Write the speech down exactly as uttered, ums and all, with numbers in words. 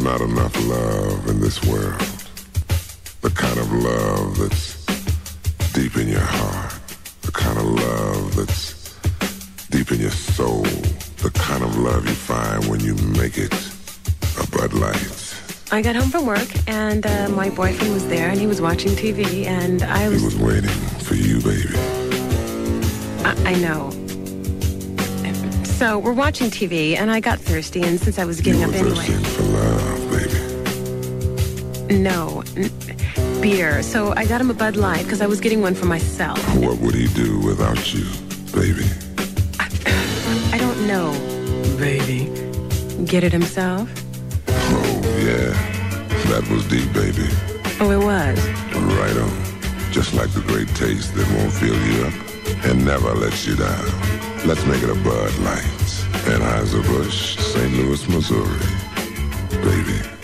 not enough love in this world. The kind of love that's deep in your heart. The kind of love that's deep in your soul. The kind of love you find when you make it a Bud Light. I got home from work, and uh, my boyfriend was there, and he was watching T V, and I was... He was waiting for you, baby. I, I know. So, we're watching T V, and I got thirsty, and since I was getting you up were anyway... thirsting for love, baby. No. N- beer. So, I got him a Bud Light, because I was getting one for myself. What would he do without you, baby? I, I don't know, baby. Get it himself? Oh, yeah. That was deep, baby. Oh, it was? Right on. Just like the great taste that won't fill you up and never lets you down. Let's make it a Bud Light. Anheuser-Busch, Saint Louis, Missouri. Baby.